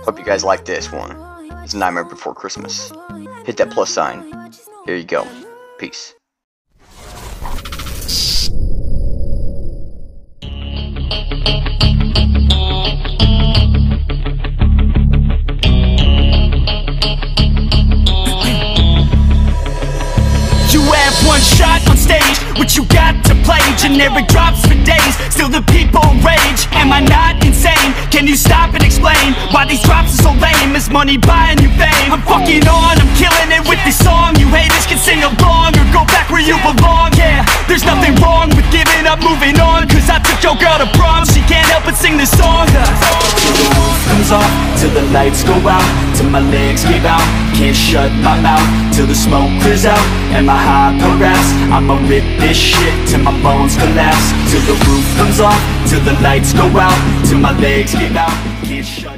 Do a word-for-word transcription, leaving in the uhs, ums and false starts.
Hope you guys like this one. It's Nightmare Before Christmas. Hit that plus sign. Here you go. Peace. You have one shot on stage, what you got to play? Generic drops for days, still the people rage. Am I not insane? Can you stop and explain why these drops are so lame? Is money buying you fame? I'm fucking on, I'm killing it with this song. You haters can sing along or go back where you belong. Yeah, there's nothing wrong with giving up, moving on. Cause I took your girl to prom, she can't help but sing this song. Till the roof comes off, till the lights go out, till my legs give out, can't shut my mouth, till the smoke clears out and my high harass. I'ma rip this shit till my bones collapse. Till the roof comes off, till the lights go out, till my legs give out, can't shut